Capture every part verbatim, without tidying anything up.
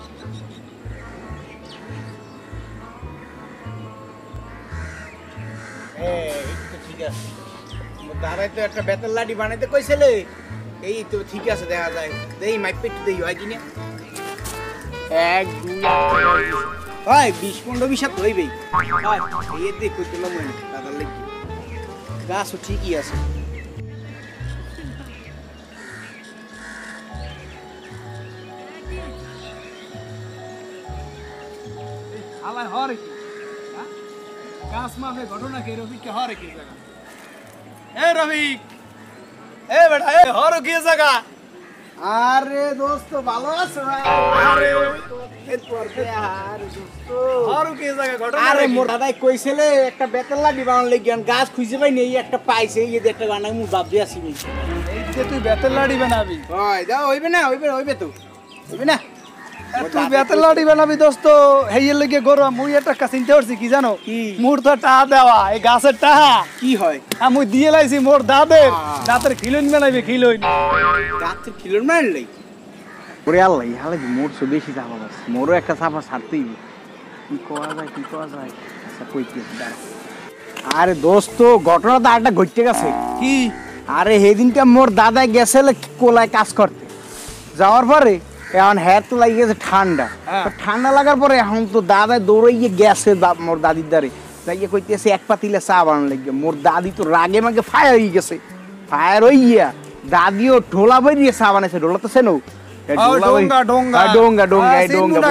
ঠিক আছে দাঁড়াই তো একটা বেতের লাঠি বানাইতে কইছিলে এই তো ঠিক আছে দেখা যায় দেই মাইপে একটু দেই হয় কিনা এক দুই হয় বিশ পনেরো বিশ হাত হইবেই হয় এই দেখো দিলাম দাদার লেগে গাছও ঠিকই আছে আলাই হরে কি হ্যাঁ গাছ মাফে ঘটনা কি রফিক কে হরে কি জায়গা এ রফিক এ বেটা এ হরে কি জায়গা আরে দোস্ত ভালো আছো আরে এরপর দে আরে দোস্ত হরে কি জায়গা ঘটনা আরে মোর দাদাই কইছিলে একটা বেতের লাঠি বানান লাগি গাছ খুঁজে পাই নেই একটা পাইছে এই যে একটা বানাই মু বাপ দিয়ে আসি এই যে তুই বেতের লাড়ি বানাবি হয় দাও হইবে না হইবে হইবে তো হইবে না তুই বেতের লাড়ি বানাবি দোস্ত হেইয়ের লাগি গরম মুই একটা কা চিন্তা করছি কি জানো কি মোর তো টাকা দেওয়া এই গাছের টাকা কি হয় আমি দিয়ে লাইছি মোর দাদের দাদের খিলন বানাইবে খিলন গাছের খিলন মারলেই ওরে আল্লাহ হালে মোর সো বেশি চাপা বাস মোরও একটা চাপা ছাড়তেই কি করা যায় কি করা যায় আচ্ছা কইতে দাঁড়া আরে দোস্ত ঘটনা তো একটা ঘটতে গেছে কি আরে সেদিনটা মোর দাদা গেছিল কোলায় কাজ করতে যাওয়ার পরে এখন হ্যাঁ তো লাগে গেছে ঠান্ডা ঠান্ডা লাগার পরে এখন তো দাদা দৌড়াইয়ে গেছে মোর দাদির দ্বারে যাইয়ে কইতেছে এক পাতিলে চা বানানো লাগে মোর দাদি তো রাগে মাগে ফায়ার হয়ে গেছে ফায়ার হইয়া দাদিও ঢোলা বইয়ে চা বানাইছে ঢোলা তো সেনো ডোঙ্গা ডোঙ্গা ডোঙ্গা ডোঙ্গা ডোঙ্গা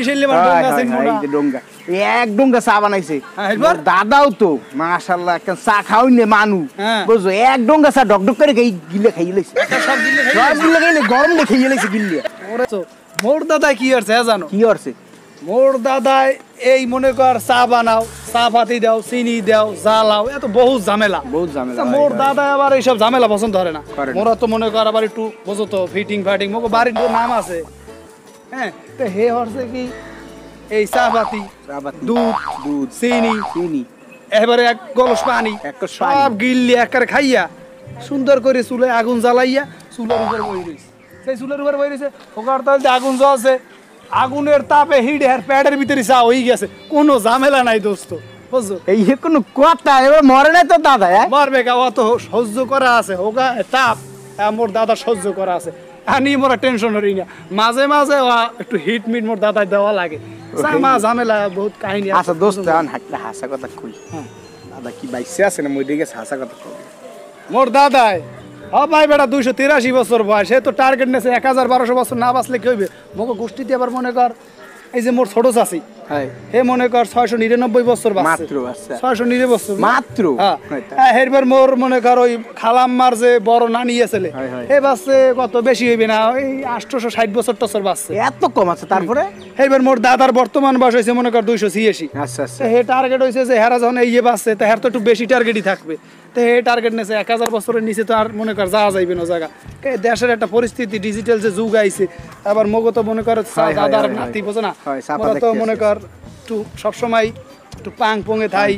ডোঙ্গা এক ডোঙ্গা চা বানাইছে দাদাও তো মাশাআল্লাহ একটা চা খাওয়াইলে মানু বুঝছো এক ডোঙ্গা চা ডক ডক করে গিলে খাইয়ে লাইছে সব গিলে খাইলে গরম দিয়ে খাইয়ে লাইছে গিলে মোর দাদা কি করছে জানো কি করছে মোর দাদাই এই মনে কর চা বানাও চা পাতি দাও চিনি দাও জ্বালাও এত বহুত ঝামেলা বহুত ঝামেলা মোর দাদা আবার এইসব ঝামেলা পছন্দ করে না মোরা তো মনে কর আবার একটু বুঝো তো ফিটিং ফাটিং মোকে বাড়ির নাম আছে হ্যাঁ তো হে হচ্ছে কি এই চা পাতি দুধ দুধ চিনি চিনি এবারে এক গলস পানি সব গিল্লি একবারে খাইয়া সুন্দর করে চুলে আগুন জ্বালাইয়া চুলের উপর বই রয়েছে সেই চুলের উপর বই রয়েছে ওখানে তাহলে আগুন জ্বলছে আগুনের তাপে হিট আর প্যাডের ভিতরে চা হয়ে গেছে কোনো ঝামেলা নাই দোস্ত বুঝছো এই কোনো কথা এবার মরে নাই তো দাদা মরবে গা অত সহ্য করা আছে হোগা তাপ মোর দাদা সহ্য করা আছে আনি মোরা টেনশন হই না মাঝে মাঝে একটু হিট মিট মোর দাদা দেওয়া লাগে মা ঝামেলা বহুত কাহিনী আচ্ছা দোস্ত এখন একটা হাসা কথা কই দাদা কি বাইসে আছে না মই দিকে হাসা কথা কই মোর দাদাই ও ভাই বেটা দুইশো তিরাশি বছর বয়স সে তো টার্গেট নেছে এক হাজার বারোশো বছর না বাঁচলে কি হইবে মোকে গোষ্ঠীতে আবার মনে কর এই যে মোর ছোট চাচি হে মনে কর ছয়শো নিরানব্বই বছর ছয়শো নিরানব্বই বছর মাত্র হ্যাঁ এরপর মোর মনে কর ওই খালাম্মার যে বড় নানি আছে হে বাঁচছে কত বেশি হইবে না ওই আটশোশো ষাট বছর টছর বাঁচছে এত কম আছে তারপরে এবার মোর দাদার বর্তমান বয়স হয়েছে মনে কর দুইশো ছিয়াশি আচ্ছা আচ্ছা হে টার্গেট হয়েছে যে হেরা যখন এই বাঁচছে তা হের তো একটু বেশি টার্গেটই থাকবে তো হে টার্গেট নেছে এক হাজার বছরের নিচে তো আর মনে কর যাওয়া যাইবে না জায়গা দেশের একটা পরিস্থিতি ডিজিটাল যে যুগ আইছে আবার মগো তো মনে কর দাদার নাতি বোঝো না তো মনে কর একটু সবসময় একটু পাং পঙে থাই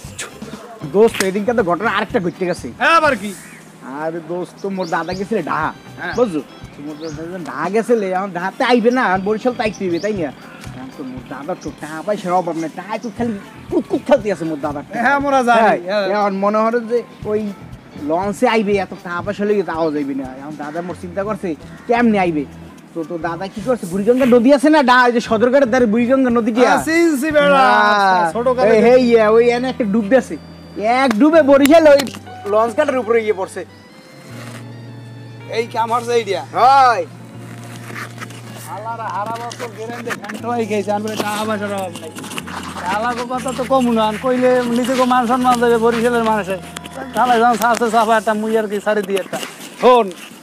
দোস্ত এদিনকে তো ঘটনা আরেকটা ঘটতে গেছে হ্যাঁ আবার কি আরে দোস্ত মোর দাদা গেছিলে ঢাহা বুঝছো মোর দাদা ঢাহা গেছিলে এখন ঢাহাতে আইবে না বরিশাল তাইতে হইবে তাই না তো মোর দাদা তো টাকা পয়সার অভাব নেই টাকা তো খালি কুতকুত খেলতে আছে মোর দাদা হ্যাঁ মোরা যাই এখন মনে হয় যে ওই লঞ্চে আইবে এত টাকা পয়সা লেগে তাও যাইবে না এখন দাদা মোর চিন্তা করছে কেমনে আইবে তো তো দাদা কি করছে বুড়িগঙ্গা নদী আছে না ডা যে সদরঘাটের ধারে বুড়িগঙ্গা নদীটি আছে ছোটকালে হেই ওই এনে একটা ডুব দিয়েছে এক ডুবে বরিশাল ওই লঞ্চ ঘাটের উপরে গিয়ে পড়ছে এই কামার সাইডিয়া হয় আলারা হারা বছর গেরেন্দে ঘন্টাই গেছে আমরা টাকা পয়সার অভাব নাই আলাগো কথা তো কম না কইলে নিচে কো মান সম্মান দেবে বরিশালের মানুষে তাহলে যখন সাথে সাফা একটা মুইয়ার কি সারি দিয়ে একটা ফোন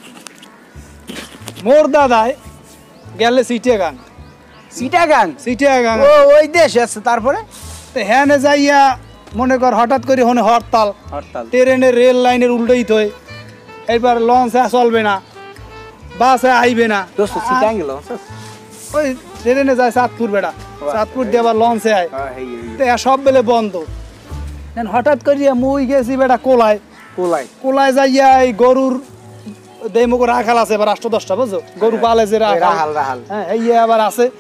মোর দাদাই গেলে সিটিয়াগাং সিটাগাং সিটিয়াগাং ও ওই দেশে আছে তারপরে তো হ্যাঁ যাইয়া মনে কর হঠাৎ করে হনে হরতাল হরতাল ট্রেনের রেল লাইনের উল্টোই থই এবার লঞ্চে চলবে না বাসে আইবে না দোস্ত সিটাগাং গেল ওই ট্রেনে যায় চাঁদপুর বেড়া চাঁদপুর দিয়ে আবার লঞ্চে আয় তো সব বেলে বন্ধ হঠাৎ করিয়া মুই গেছি বেটা কোলায় কোলায় কোলায় যাইয়া এই গরুর দেমুক রাখাল আছে এবার আষ্ট দশটা বুঝছো গরু পালে যে রাখাল হ্যাঁ এই আবার আছে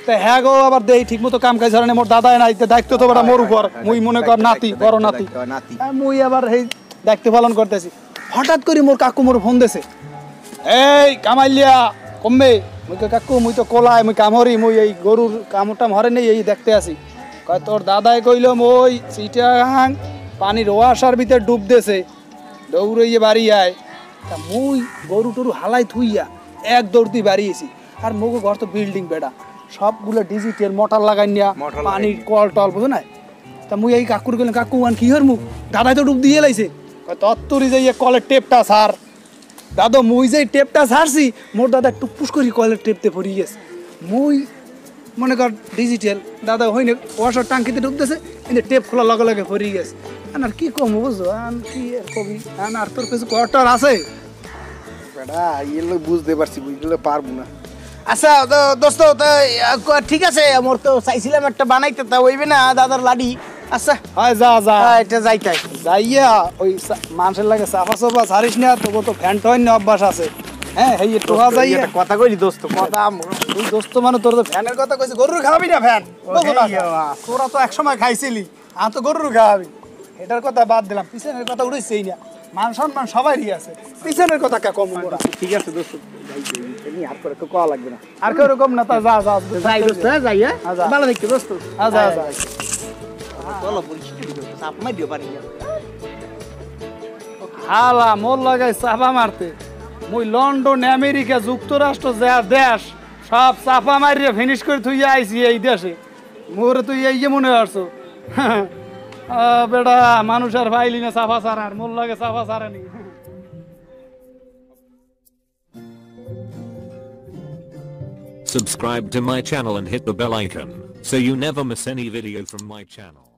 তে হ্যাঁ গো আবার দেই ঠিক মতো কাম কাজ হারানে মোর দাদাই নাই তে দায়িত্ব তো বড় মোর উপর মুই মনে কর নাতি বড় নাতি আর মুই আবার এই দায়িত্ব পালন করতেছি হঠাৎ করে মোর কাকু মোর ফোন দেছে এই কামাইলিয়া কমবে মুই তো কাকু মুই তো কোলাই মুই কামরি মুই এই গরুর কামটা মরে নেই এই দেখতে আসি কয় তোর দাদাই কইল মই চিটাগাং পানির ওয়াসার ভিতর ডুব দেছে দৌড়াইয়ে বাড়ি আয় তা মুই গরু টরু হালাই থুইয়া এক দৌড়তি বাড়িয়েছি আর মুগো ঘর তো বিল্ডিং বেড়া সবগুলো ডিজিটাল মোটর লাগাই নিয়া পানির কল টল বুঝো না তা মুই এই কাকুর গেলাম কাকু আন কি হর মুখ দাদাই তো ডুব দিয়ে লাইছে তত্তরি যাইয়ে কলের টেপটা সার দাদা মুই যে টেপটা ছাড়ছি মোর দাদা টুপুস করি কলের টেপতে পড়ি গেছে মুই মনে কর ডিজিটাল দাদা হইনি ওয়াশার টাঙ্কিতে ঢুকতেছে কিন্তু টেপ খোলা লগে লগে পড়ি গেছে আর কি কম বুঝছো আন কি আর কবি আন আর তোর কিছু কোয়ার্টার আছে বেটা এগুলো বুঝতে পারছি বুঝলে পারবো না আচ্ছা দোস্ত ঠিক আছে মোর তো চাইছিলাম একটা বানাইতে তা হইবে না দাদার লাডি আচ্ছা হয় যা যা এটা যাইতাই যাইয়া ওই মানুষের লাগে সাফা সাফা ছাড়িস না তবু তো ফ্যান টইন অভ্যাস আছে হ্যাঁ এই টোহা যাই একটা কথা কইলি দোস্ত কথা তুই দোস্ত মানে তোর তো ফ্যানের কথা কইছিস গরুর খাওয়াবি না ফ্যান তোরা তো একসময় খাইছিলি আর তো গরুর খাওয়াবি এটার কথা বাদ দিলাম পিছনের কথা উড়েছেই না মান সম্মান সবারই আছে পিছনের কথা কে কম ওরা ঠিক আছে দোস্ত আর করে তো কওয়া লাগবে না আর কেউ রকম না তা যা যা যাই দোস্ত যাই হ্যাঁ ভালো দেখি দোস্ত যা যা চলো পরিস্থিতি চাপ মাই দিও পারি হালা মোর লাগাই চাপা মারতে মুই লন্ডন আমেরিকা যুক্তরাষ্ট্র যা দেশ সব চাপা মারিয়ে ফিনিশ করে তুই আইসি এই দেশে মোর তুই এই যে মনে করছো বেটা মানুষ আর পাইলি না চাপা সারার মোর লাগে চাপা সারানি Subscribe to my channel and hit the bell icon so you never miss any video from my channel.